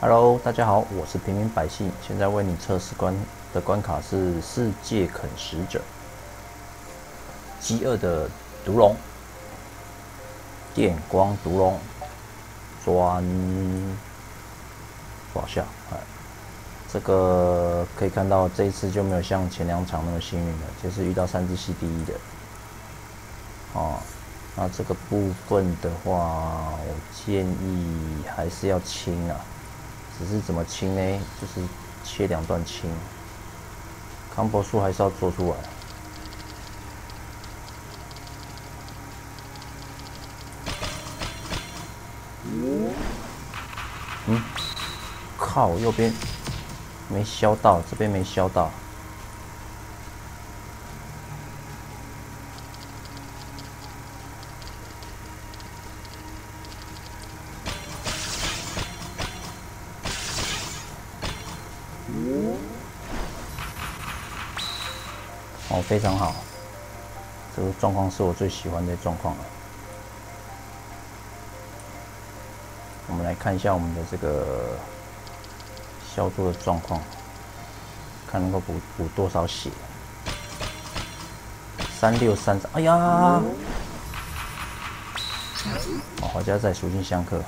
Hello，大家好，我是平民百姓，现在为你测试的关卡是世界啃食者，饥饿的毒龙，电光毒龙，钻，不好笑，这个可以看到这一次就没有像前2场那么幸运了，就是遇到3只 CDE 的，那这个部分的话，我建议还是要清啊。只是怎么清呢？就是切2段清，combo 数还是要做出来。靠，右边没削到，这边没削到。哦，非常好，这个状况是我最喜欢的状况了。我们来看一下我们的这个消毒的状况，看能够补多少血。3633，哎呀！哦，好家在属性相克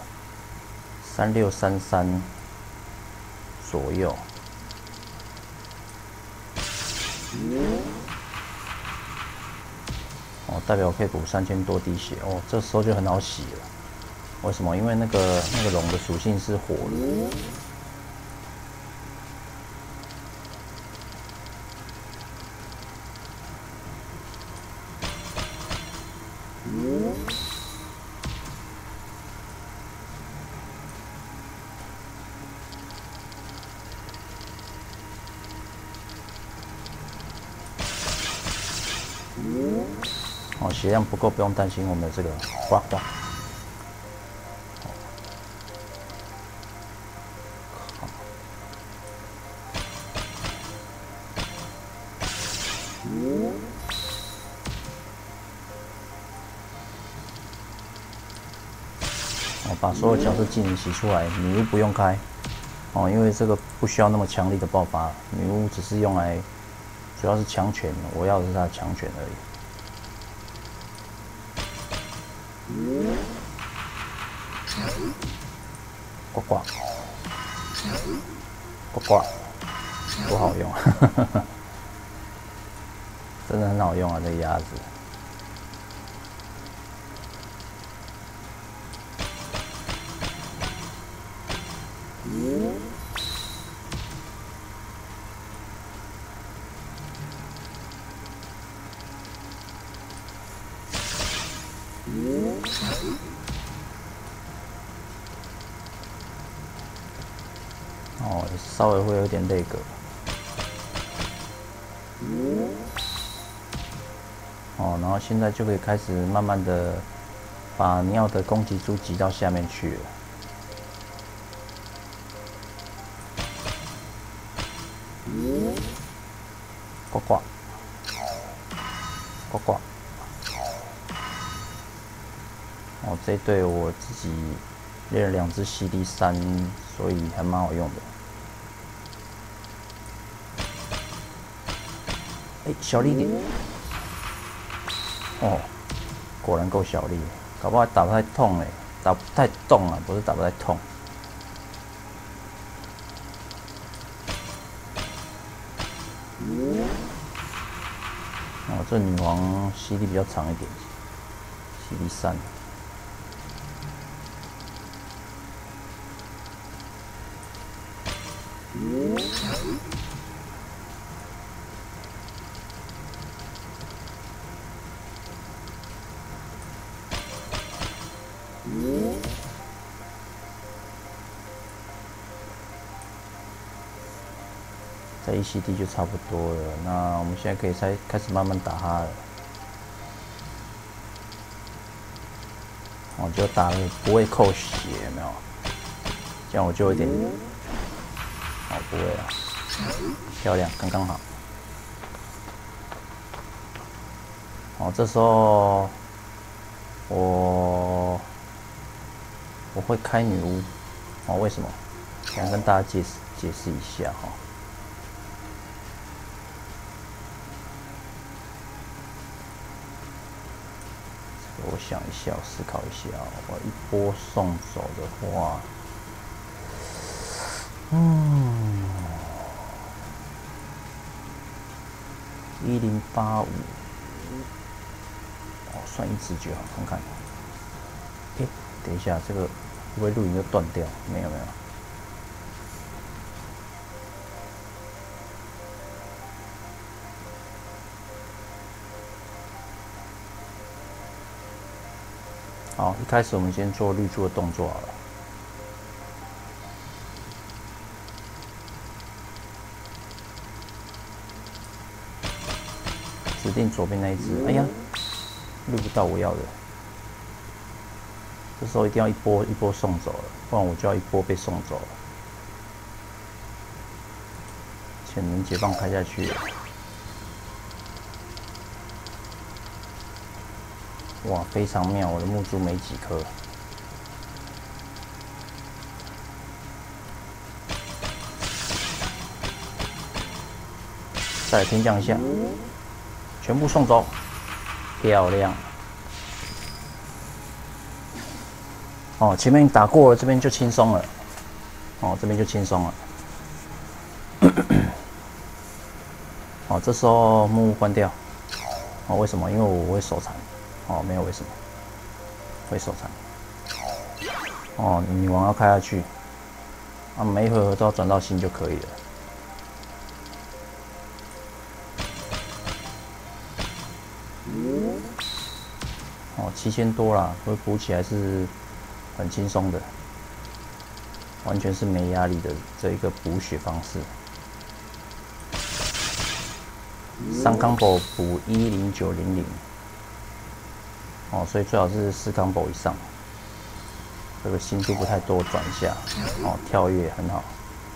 ，3633左右。哦，代表我可以补3000多滴血哦，这时候就很好洗了。为什么？因为那个龙的属性是火的。哦，血量不够，不用担心我们的这个呱呱。把所有角色技能洗出来，女巫不用开哦，因为这个不需要那么强力的爆发，女巫只是用来主要是强权，我要的是她的强权而已。呱呱，呱呱，多好用，真的很好用啊，这个鸭子。哦，稍微会有点累个。哦，然后现在就可以开始慢慢的把你要的攻击珠挤到下面去了。呱呱，呱呱。哦，这一队我自己练了2只 CD3，所以还蛮好用的。哎，小力点。哦，果然够小力，搞不好还打不太痛嘞，打不太动啊，不是打不太痛。哦，这女皇 CD 比较长一点 ，CD3。在 ECD 就差不多了，那我们现在可以开始慢慢打他了。我就打了不会扣血，有没有？这样我就有点，哦，不会了，漂亮，刚刚好。哦，这时候我会开女巫，哦，为什么？ 想跟大家解释一下哈。我想一下，我思考一下，我一波送走的话，1085，算一直觉好，看看。等一下，这个会不会录影就断掉？没有。好，一开始我们先做绿珠的动作好了。指定左边那一只，哎呀，绿不到我要的。这时候一定要一波送走了，不然我就要一波被送走了。潜能解放开下去了。哇，非常妙！我的木珠没几颗。再来天降一下，全部送走，漂亮！哦，前面打过了，这边就轻松了。哦，这边就轻松了。哦，这时候木屋关掉。哦，为什么？因为我会手残。哦，没有为什么，会手残。哦，女王要开下去，啊，每一回合都要转到心就可以了。哦，7000多啦，会补起来是很轻松的，完全是没压力的这一个补血方式。3 combo 补10900。哦，所以最好是4 combo 以上。这个心度不太多，转一下。哦，跳跃很好。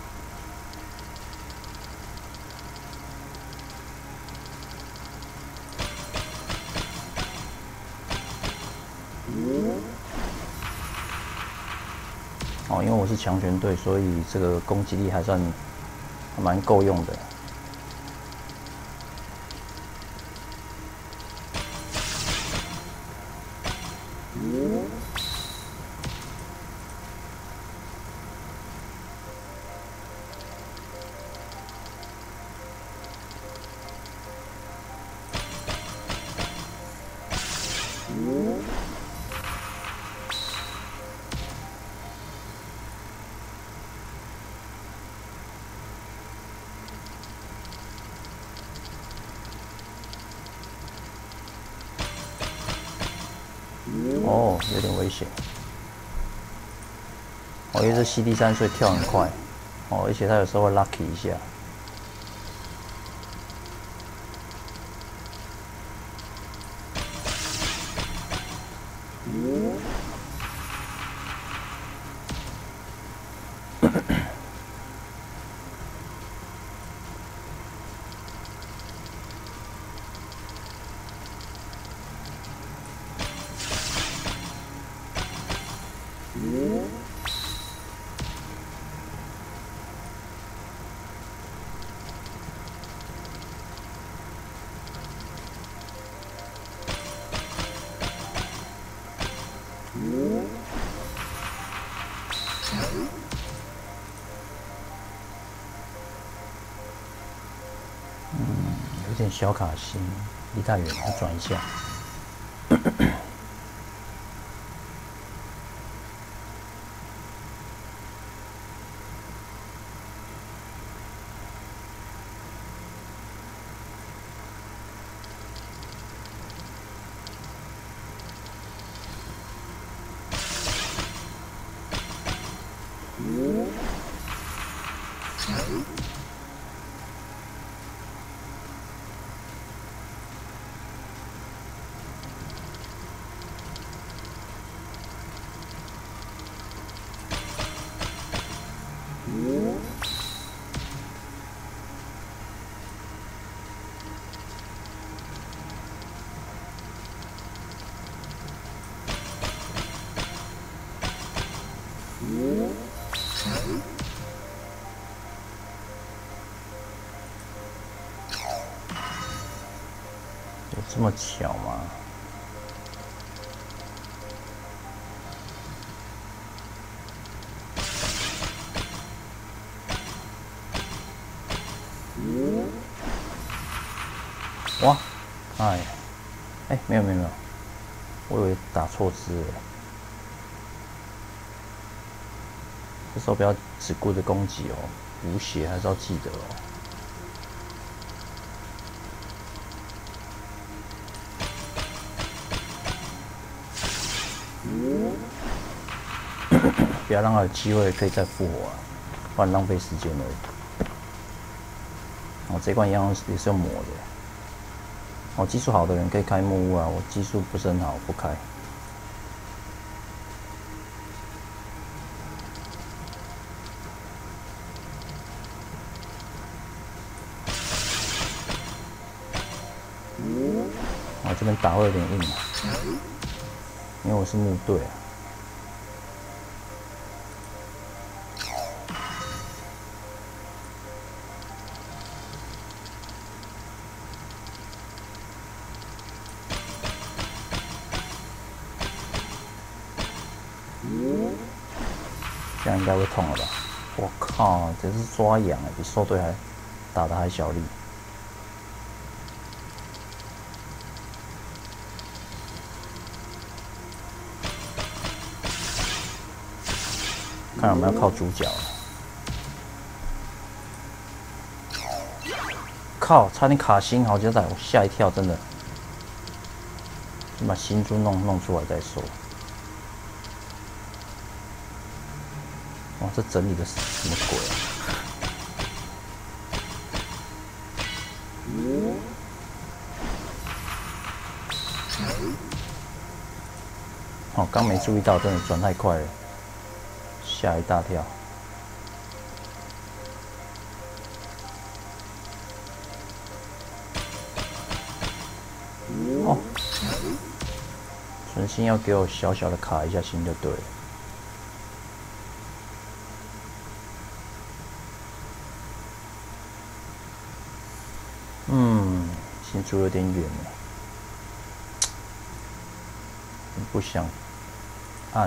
哦，因为我是强权队，所以这个攻击力还算蛮够用的。哦，有点危险。哦，因为是 CD3，所以跳很快。哦，而且他有时候会 lucky 一下。有点小卡心，离太远，要转一下。 这么巧吗？哇，哎，没有，我以为打错字了。这时候不要只顾着攻击哦，补血还是要记得哦。不要让他有机会可以再复活啊，不然浪费时间而已。哦，这关一样也是用磨的。哦，技术好的人可以开木屋啊，我技术不是很好，不开。哦，这边打会有点硬啊，因为我是木队啊。这样应该会痛了吧？我靠，这是抓痒啊，比兽队还打得还小力。看来我们要靠主角了。靠，差点卡星，好家在，我吓一跳，真的。先把星珠弄出来再说。哇，这整理的什么鬼啊？哦，刚没注意到，真的转太快了，吓一大跳。哦，存心要给我小小的卡一下星就对了。星珠有点远了，不想按。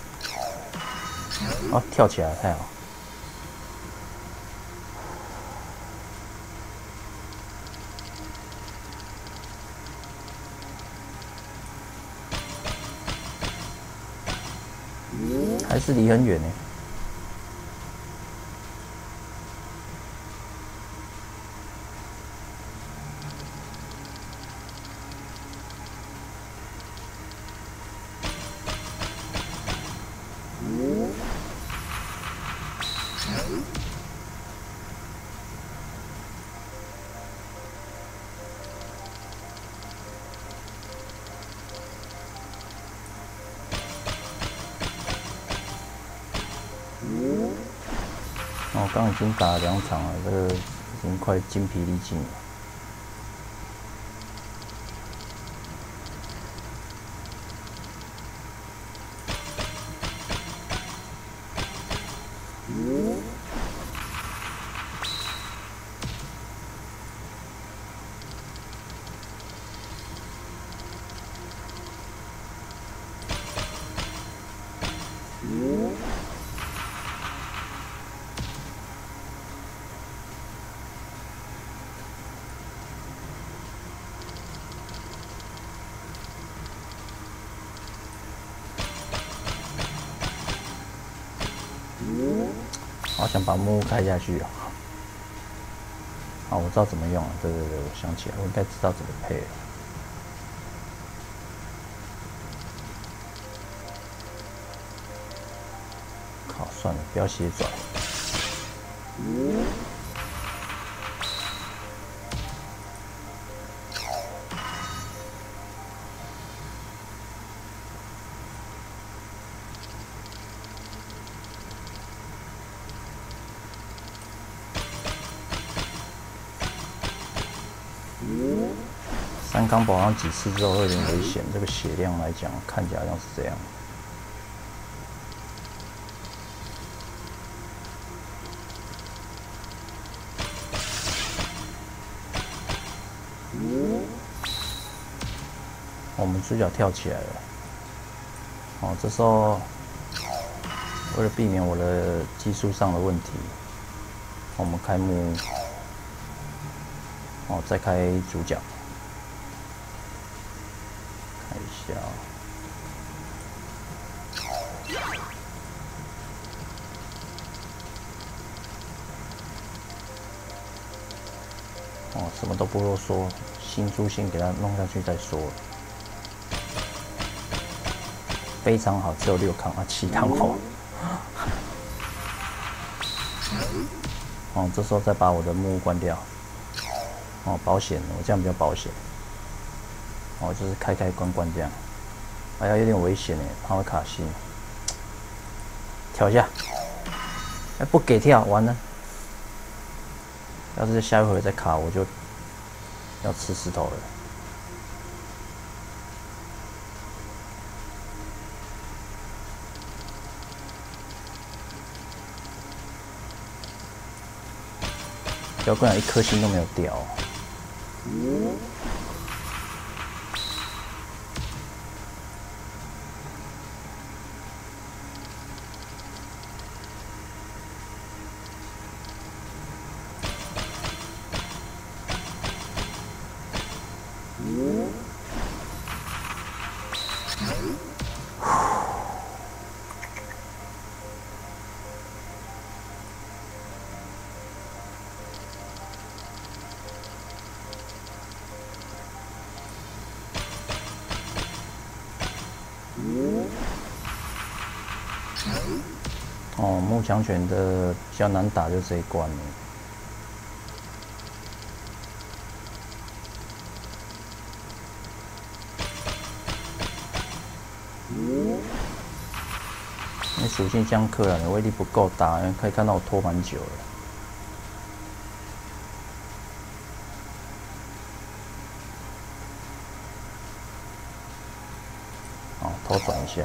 哦，跳起来太好。还是离很远呢。我刚刚已经打了2场了，这个已经快精疲力尽了。好想把木屋开下去啊！好，我知道怎么用了。对，我想起来，我应该知道怎么配了。靠，算了，不要斜转。3缸保养几次之后会有点危险，这个血量来讲，看起来好像是这样。 我们主角跳起来了。哦，这时候为了避免我的技术上的问题，我们开幕，哦，再开主角，看一下。哦，什么都不啰嗦，新珠先给它弄下去再说。非常好，只有6康啊，7康哦。哦，这时候再把我的木屋关掉。哦，保险，我这样比较保险。哦，就是开关这样。哎呀，有点危险哎，怕会卡心。跳一下。哎，不给跳，完了。要是下一回再卡，我就要吃石头了。妖怪一颗星都没有掉。哦，木强犬的比较难打，就这一关了。因为属性相克了，你威力不够大，可以看到我拖蛮久了。哦，头转一下。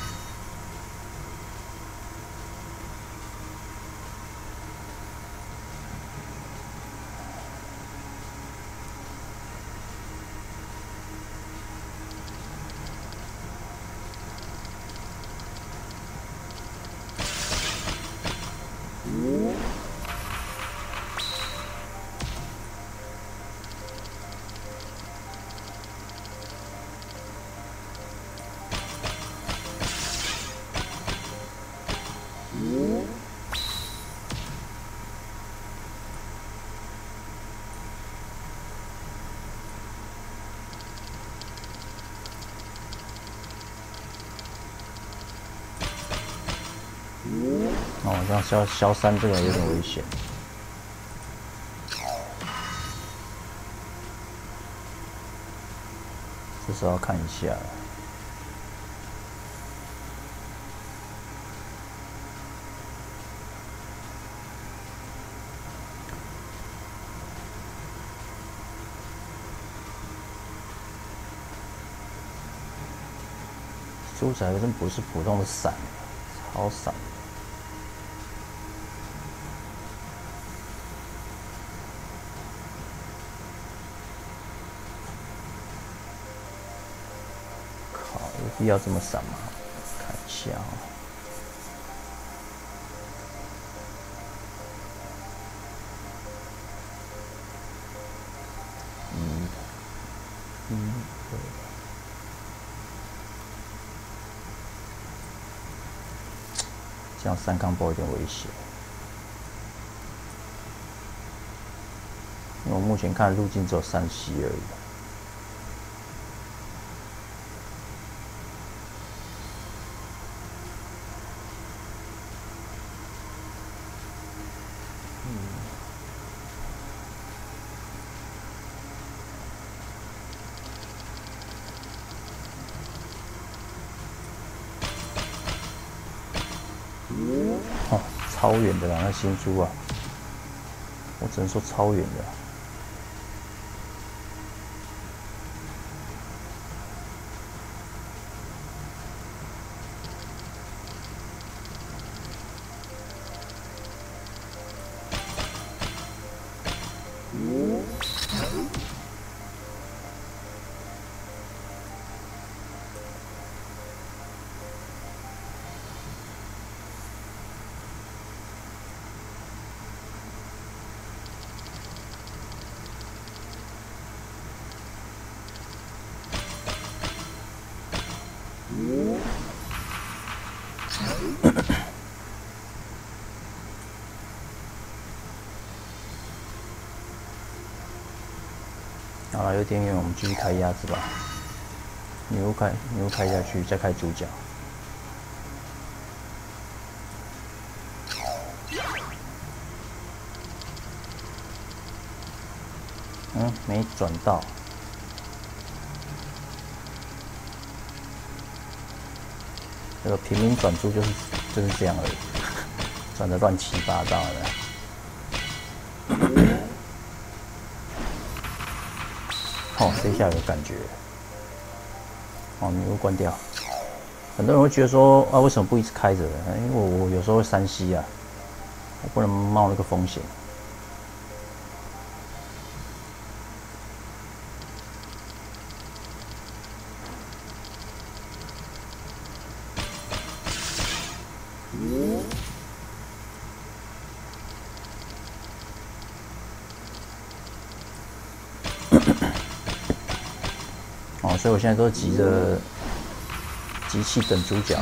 哦，像消3这个有点危险。这时候要看一下。猪仔真不是普通的闪，超闪。靠，有必要这么闪吗？看一下哦。这样3康波有点危险，因为我目前看路径只有3息而已。哦，超远的啦，那新珠啊，我只能说超远的。 好了，有点远，我们继续开鸭子吧。女巫开下去，再开主角。没转到。这个平民转出就是这样而已，转得乱七八糟的。哦，这一下有感觉。哦，女巫关掉。很多人会觉得说啊，为什么不一直开着？因为我有时候会3C啊，我不能冒那个风险。哦，所以我现在都急着机器等主角。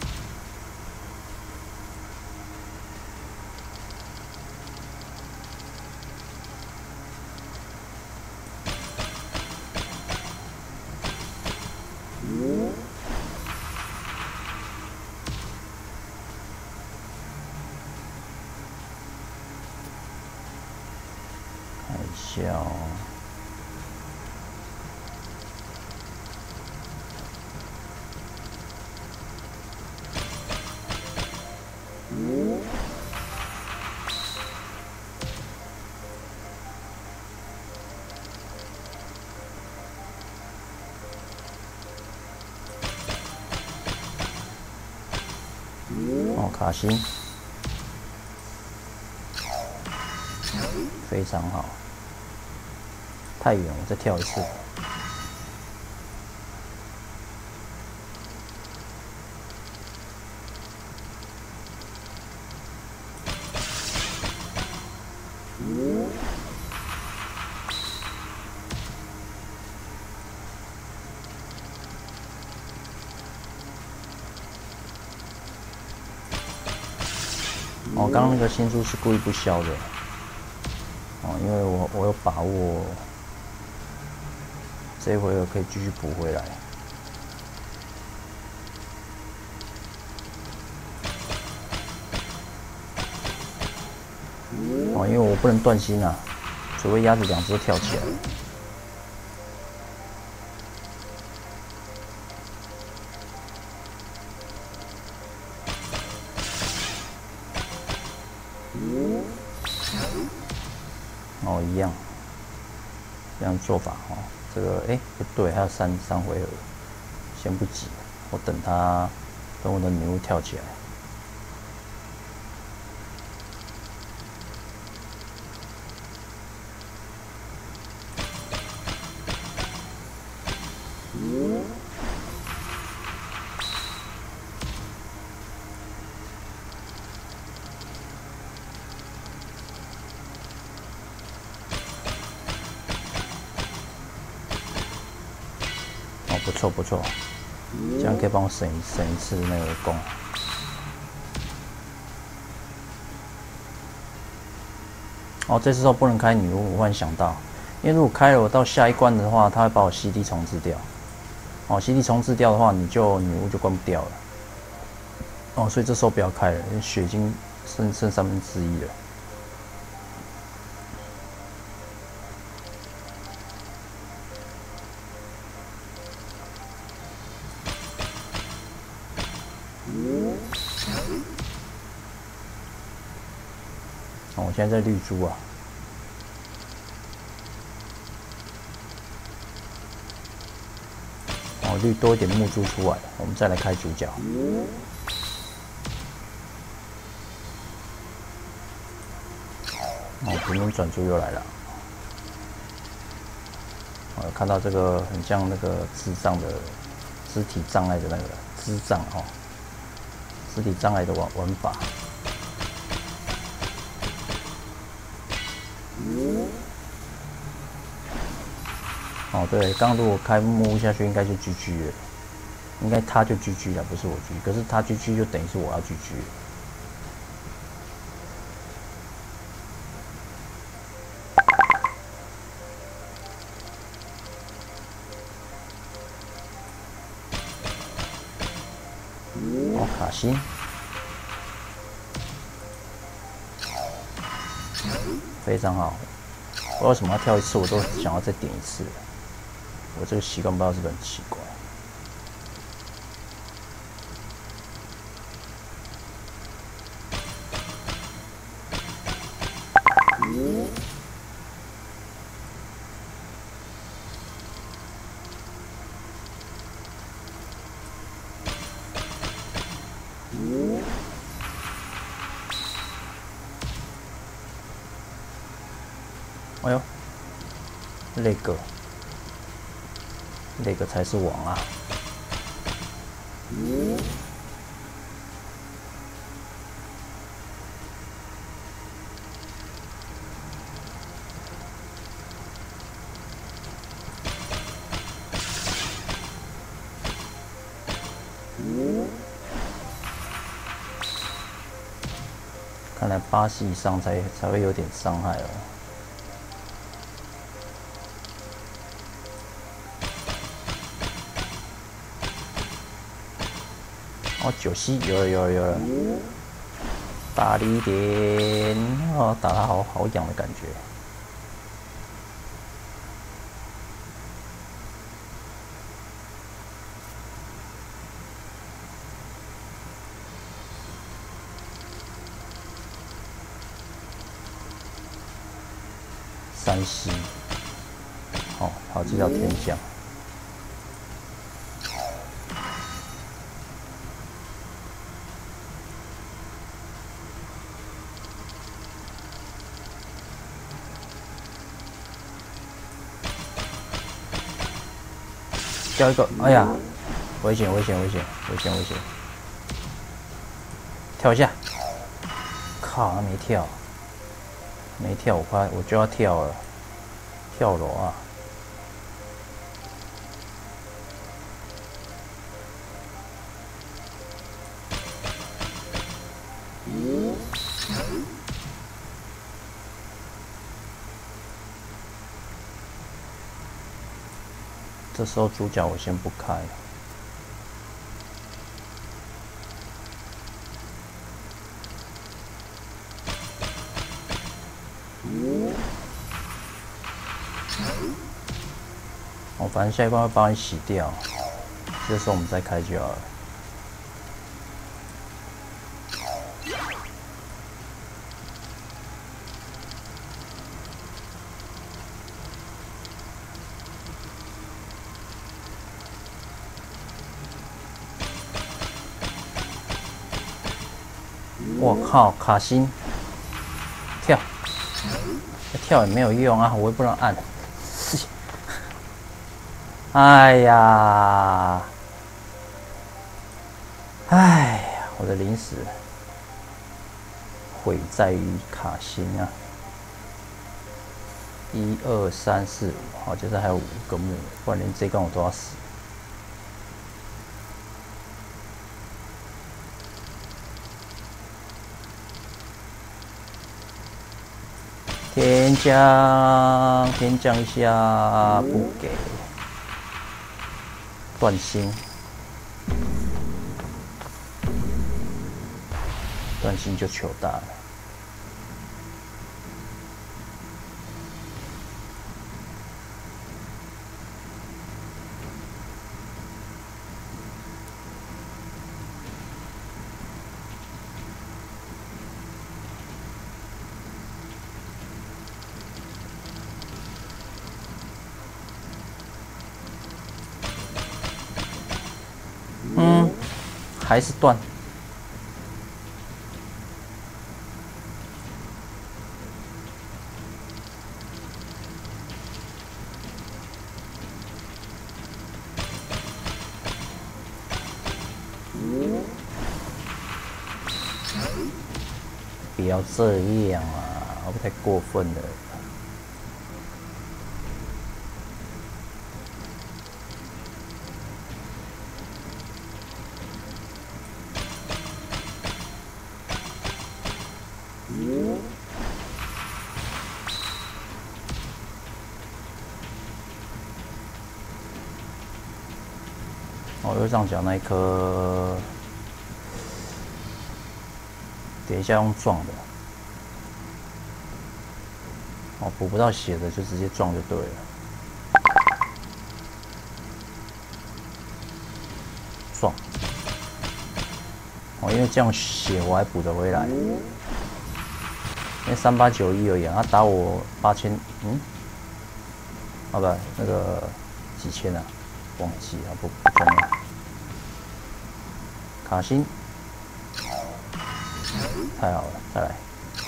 看一下哦。哦，卡星，非常好。太远，我再跳一次。哦，刚刚那个新珠是故意不消的。哦，因为我有把握，这一回合可以继续补回来。哦，因为我不能断心啊，除非鸭子2只都跳起来。哦，一样，这样做法哦。这个不对，还有三回合，先不急，我等我的女巫跳起来。不错不错，这样可以帮我省一次那个弓。哦，这次都不能开女巫，我忽然想到，因为如果开了我到下一关的话，它会把我 CD 重置掉。哦 ，CD 重置掉的话，女巫就关不掉了。哦，所以这时候不要开了，因为血已经剩1/3了。哦，我现在在绿珠啊。哦，绿多一点木珠出来，我们再来开主角。哦，平民转珠又来了。我看到这个很像那个智障的肢体障碍的那个智障哦，肢体障碍的玩法。哦，对，刚如果开木屋下去，应该就 GG 了，应该他就 GG 了，不是我 GG， 可是他 GG 就等于是我要 GG 了。 卡星，非常好。我为什么要跳一次，我都想要再点一次。我这个习惯不知道是不是很奇怪。哎呦，那个才是王啊！看来80以上才会有点伤害哦。哦，90有了，大力一点哦，打得好痒的感觉。3C，哦，好，这叫天降。掉一个，哎呀，危险！跳一下，靠，他没跳，我就要跳了，跳楼啊！这时候主角我先不开。哦，反正下一关会帮你洗掉，这时候我们再开就好了。我靠，卡星，跳也没有用啊，我又不能按。哎呀，我的零食毁在于卡星啊！1、2、3、4、5，好，就是还有5个木，不然连这关我都要死。天降一下，不给，断心，就糗大了。还是断。不要这样啊，会不会太过分了？哦，右上角那一颗等一下用撞的。哦，补不到血的就直接撞就对了。撞。哦，因为这样血我还补得回来。因为3891而已啊，他打我8000，啊不，那个几千啊，忘记啊，不重要。卡星，太好了，再来。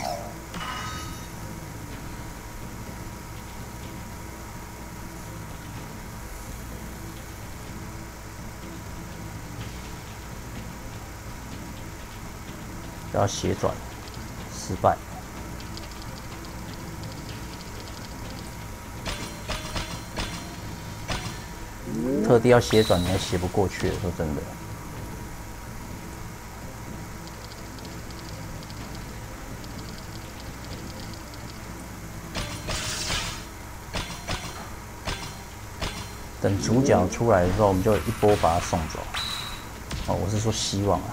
要斜转，失败。特地要斜转，你还斜不过去，说真的。等主角出来的时候，我们就一波把他送走。哦，我是说希望啊。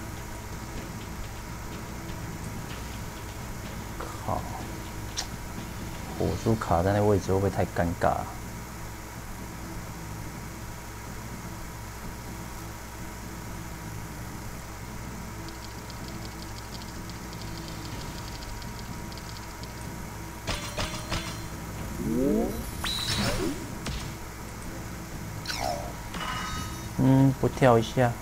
靠，火珠卡在那位置会不会太尴尬啊？不跳一下。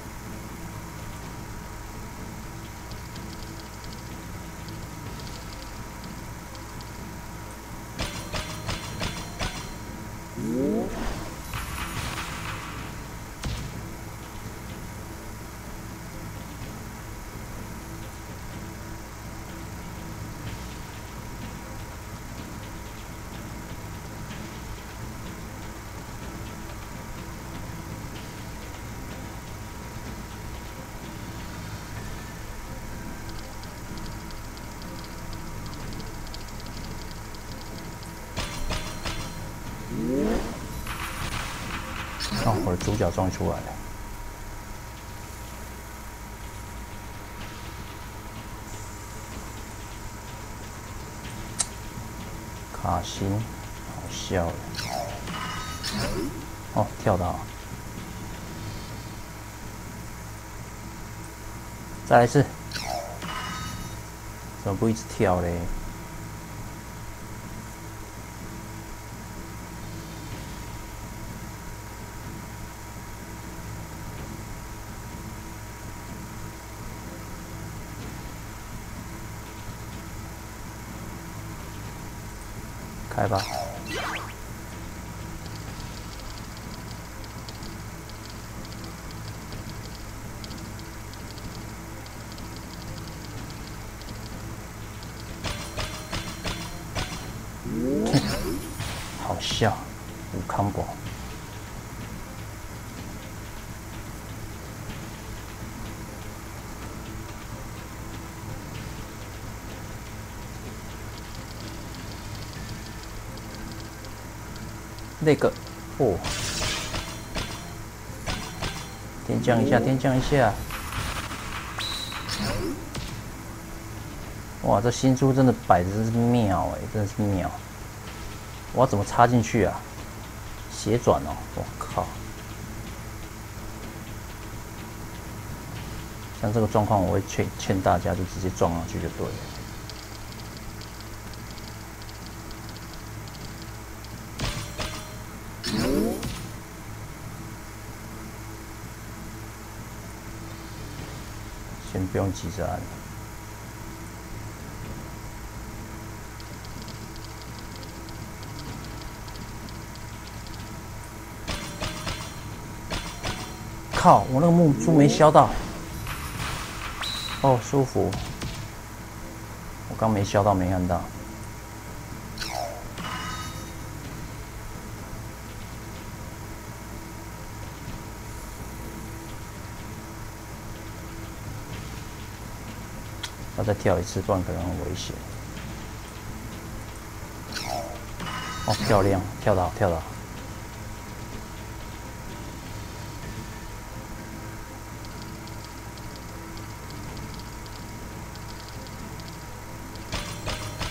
哦，我的主角终于出来了。卡星，好笑了。哦，跳到。再来一次。怎么不一直跳嘞？开吧。好笑，无combo。那个，哦，天降一下，天降一下。哇，这新珠真的摆的真是妙哎，真的是妙。我要怎么插进去啊？斜转哦，我靠！像这个状况，我会劝大家就直接撞上去就对了。先不用急着按。靠！我那个木珠没削到。哦，舒服。我刚没削到，没看到。要再跳一次，不然可能很危险。哦，漂亮，跳得好，跳得好。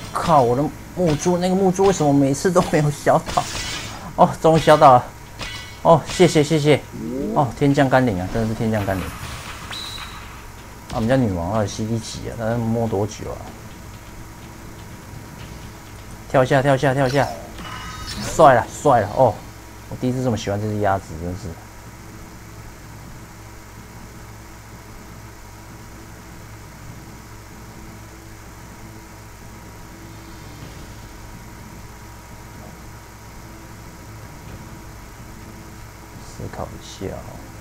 靠！我的木珠，那个木珠为什么每次都没有削到？哦，终于削到了！哦，谢谢谢谢！哦，天降甘霖啊，真的是天降甘霖！啊，我们家女王到底是第几啊？她摸多久啊？跳一下，跳一下，跳一下！帅了，帅了！哦，我第一次这么喜欢这只鸭子，真是。思考一下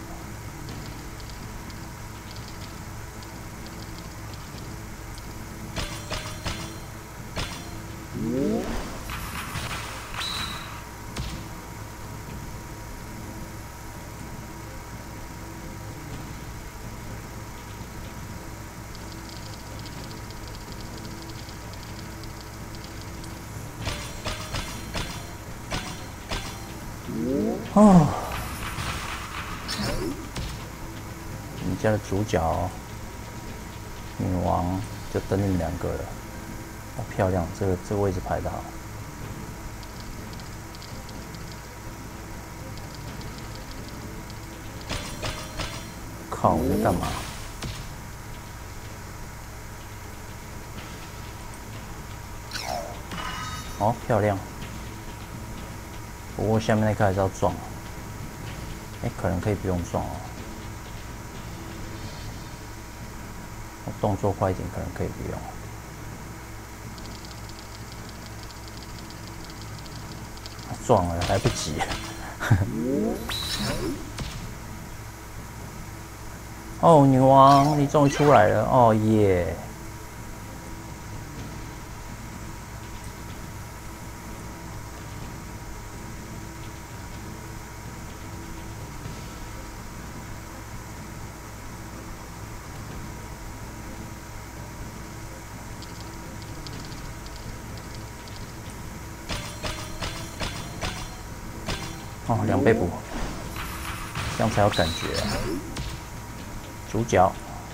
哦。我们家的主角女王就等你们2个了，好漂亮！这个位置排得好。靠！我在干嘛？哦，漂亮。不过下面那颗还是要撞。可能可以不用撞哦。我动作快一点，可能可以不用。撞了，来不及。哦，女王，你终于出来了！哦耶！哦，2倍补，这样才有感觉啊。主角。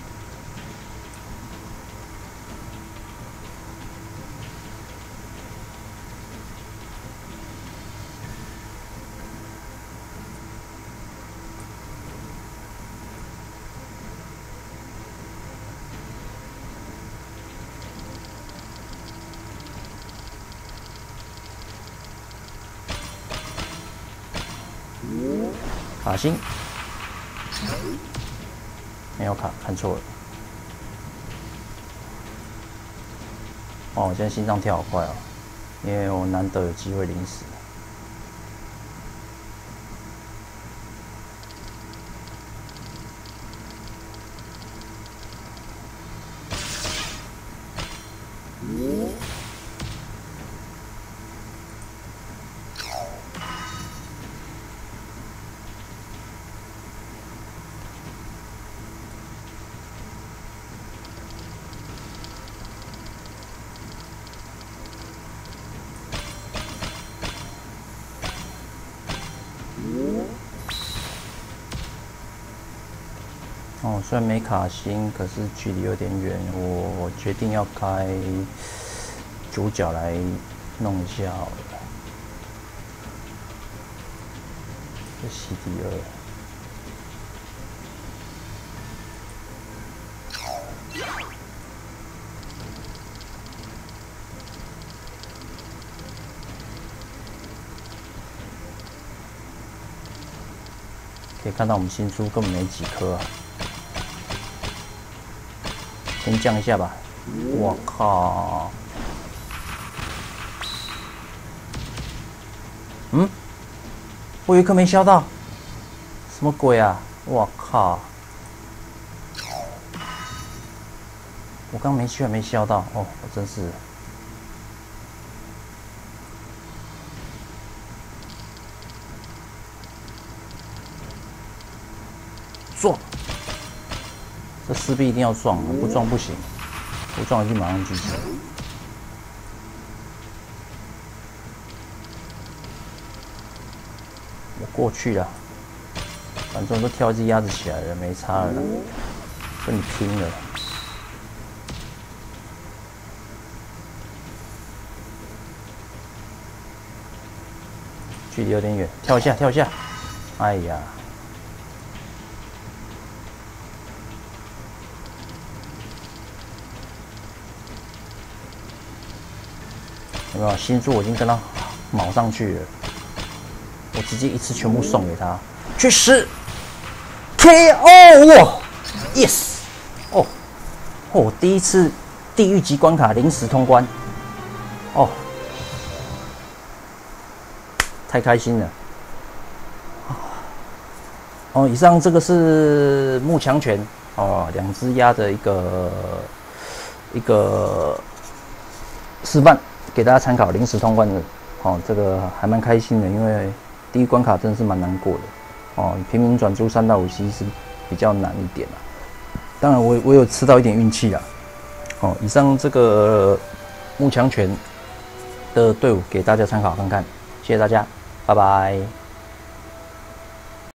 卡星，没有卡，看错了。哦，我现在心脏跳好快哦，因为我难得有机会临死。哦，虽然没卡星，可是距离有点远，我决定要开主角来弄一下好了。这洗第2。可以看到我们新珠根本没几颗啊。先降一下吧。我靠！嗯，我有一颗没削到，什么鬼啊！我靠！我刚居然没削到，哦，我真是。撞！这势必一定要撞，不撞不行，不撞一定马上狙击。我过去了，反正我都挑一只鸭子起来了，没差了，跟你拼了。 距离有点远，跳一下，跳一下。哎呀，有没有星座？我已经跟他卯上去了，我直接一次全部送给他，去死 ！KO 哇 ，yes！ 哦哦，第一次地狱级关卡临时通关，哦，太开心了！哦，以上这个是木强拳哦，2只鸭的一个示范，给大家参考临时通关的哦，这个还蛮开心的，因为第一关卡真的是蛮难过的哦，平民转出3到5级是比较难一点啦。当然我有吃到一点运气啦。哦，以上这个木强拳的队伍给大家参考看看，谢谢大家，拜拜。